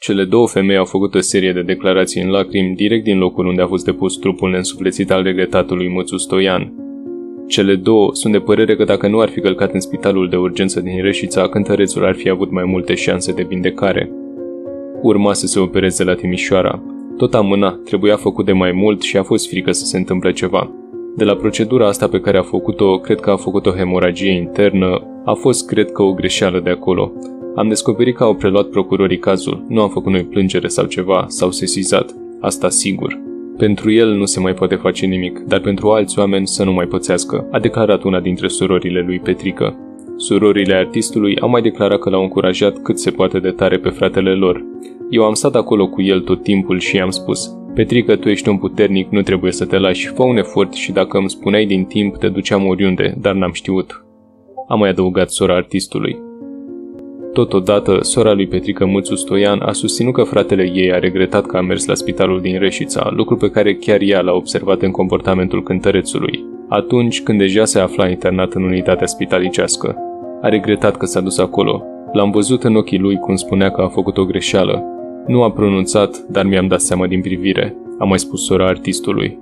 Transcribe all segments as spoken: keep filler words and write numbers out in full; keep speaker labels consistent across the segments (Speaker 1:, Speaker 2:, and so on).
Speaker 1: Cele două femei au făcut o serie de declarații în lacrimi direct din locul unde a fost depus trupul neînsuflețit al regretatului Mățu Stoian. Cele două sunt de părere că dacă nu ar fi călcat în spitalul de urgență din Reșița, cântărețul ar fi avut mai multe șanse de vindecare. Urma să se opereze la Timișoara. Tot amâna, trebuia făcut de mai mult și a fost frică să se întâmple ceva. De la procedura asta pe care a făcut-o, cred că a făcut o hemoragie internă, a fost, cred că, o greșeală de acolo. Am descoperit că au preluat procurorii cazul, nu am făcut noi plângere sau ceva, s-au sesizat, asta sigur. Pentru el nu se mai poate face nimic, dar pentru alți oameni să nu mai pățească, a declarat una dintre surorile lui Petrică. Surorile artistului au mai declarat că l-au încurajat cât se poate de tare pe fratele lor. Eu am stat acolo cu el tot timpul și i-am spus: Petrică, tu ești un puternic, nu trebuie să te lași, fă un efort și dacă îmi spuneai din timp, te duceam oriunde, dar n-am știut. A mai adăugat sora artistului. Totodată, sora lui Petrică Mățu Stoian a susținut că fratele ei a regretat că a mers la spitalul din Reșița, lucru pe care chiar ea l-a observat în comportamentul cântărețului, atunci când deja se afla internat în unitatea spitalicească. A regretat că s-a dus acolo. L-am văzut în ochii lui cum spunea că a făcut o greșeală. Nu a pronunțat, dar mi-am dat seama din privire, a mai spus sora artistului.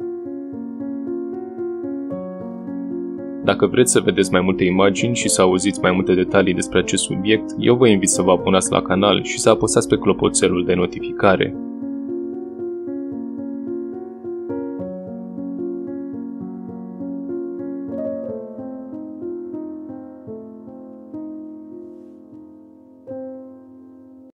Speaker 1: Dacă vreți să vedeți mai multe imagini și să auziți mai multe detalii despre acest subiect, eu vă invit să vă abonați la canal și să apăsați pe clopoțelul de notificare.